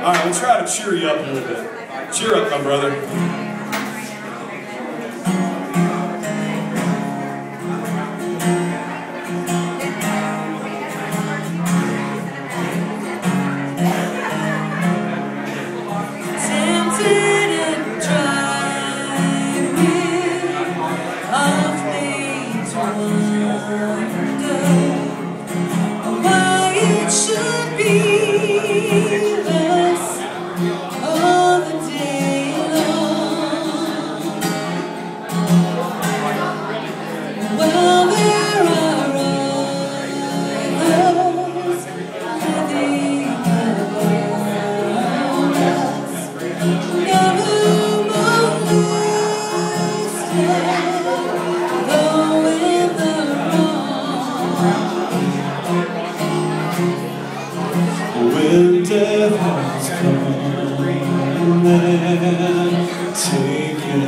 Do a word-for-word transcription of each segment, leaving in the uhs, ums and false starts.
All right, we'll try to cheer you up a little bit. Cheer up, my brother. When death has come and taken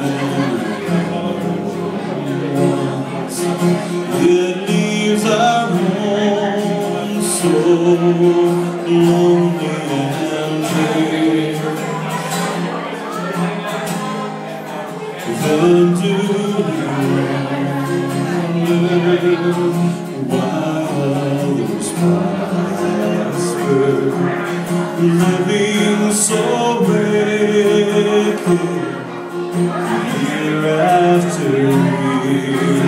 us, it leaves our home so lonely and drear. Then do you wonder why others prosper, living so wicked year after year?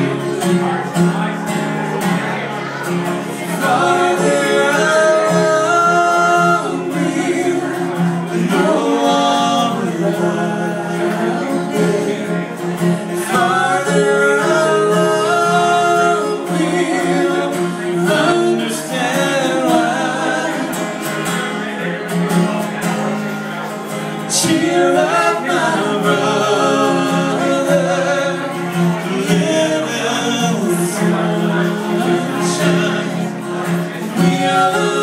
Father, I love you, no one around me. Father, I love you, understand why. Cheer up, my brother, live in the sunshine. We are